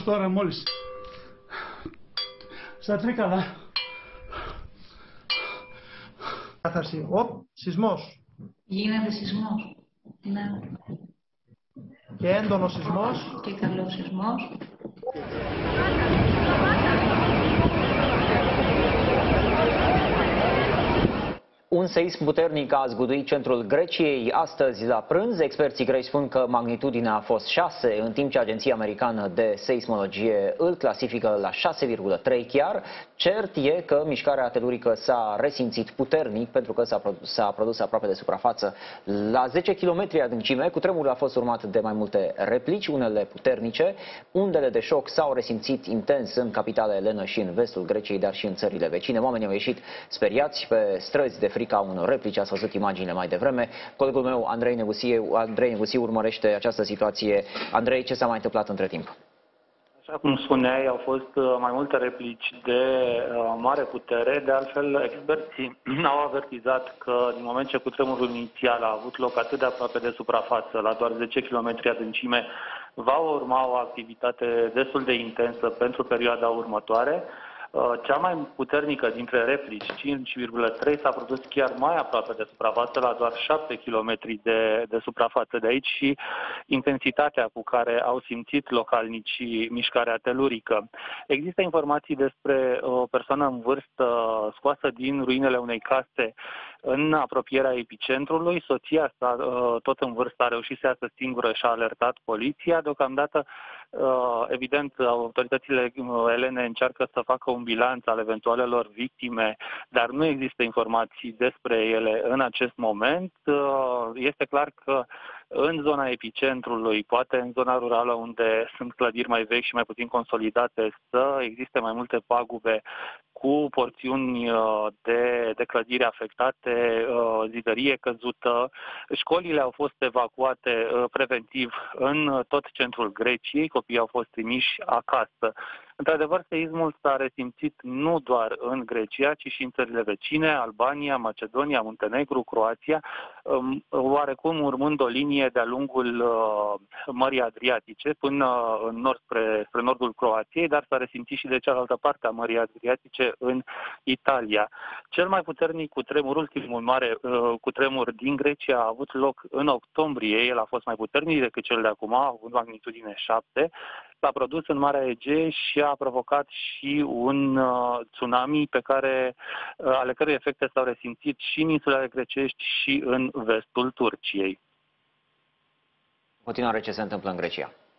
τώρα μόλις. Στα Τρίκαλα. Κάθαρση. Σεισμός. Γίνεται σεισμός. Ναι. Και έντονος σεισμός. Και καλός σεισμός. Un seism puternic a zguduit centrul Greciei astăzi la prânz. Experții greci spun că magnitudinea a fost 6, în timp ce Agenția Americană de Seismologie îl clasifică la 6,3 chiar. Cert e că mișcarea telurică s-a resimțit puternic pentru că s-a produs aproape de suprafață la 10 km adâncime. Cutremurul a fost urmat de mai multe replici, unele puternice. Undele de șoc s-au resimțit intens în capitala Elenă și în vestul Greciei, dar și în țările vecine. Oamenii au ieșit speriați pe străzi de frică a unor replici. Ați văzut imaginile mai devreme. Colegul meu, Andrei Negusiu, urmărește această situație. Andrei, ce s-a mai întâmplat între timp? Așa cum spuneai, au fost mai multe replici de mare putere. De altfel, experții au avertizat că din moment ce cutremurul inițial a avut loc atât de aproape de suprafață, la doar 10 km adâncime, va urma o activitate destul de intensă pentru perioada următoare. Cea mai puternică dintre replici, 5,3, s-a produs chiar mai aproape de suprafață, la doar 7 km de suprafață. De aici și intensitatea cu care au simțit localnicii mișcarea telurică. Există informații despre o persoană în vârstă scoasă din ruinele unei case în apropierea epicentrului. Soția sa, tot în vârstă, a reușit să iasă singură și a alertat poliția. Deocamdată, evident, autoritățile elene încearcă să facă un bilanț al eventualelor victime, dar nu există informații despre ele în acest moment. Este clar că în zona epicentrului, poate în zona rurală unde sunt clădiri mai vechi și mai puțin consolidate, să existe mai multe pagube cu porțiuni de clădiri afectate, zidărie căzută. Școlile au fost evacuate preventiv în tot centrul Greciei, copiii au fost trimiși acasă. Într-adevăr, seismul s-a resimțit nu doar în Grecia, ci și în țările vecine, Albania, Macedonia, Muntenegru, Croația, oarecum urmând o linie de-a lungul Mării Adriatice până în nord, spre nordul Croației, dar s-a resimțit și de cealaltă parte a Mării Adriatice în Italia. Cel mai puternic cutremur, ultimul mare cutremur din Grecia a avut loc în octombrie. El a fost mai puternic decât cel de acum, a avut magnitudine 7. S-a produs în Marea Egee și a provocat și un tsunami ale cărui efecte s-au resimțit și în insulele grecești și în vestul Turciei. În continuare, ce se întâmplă în Grecia?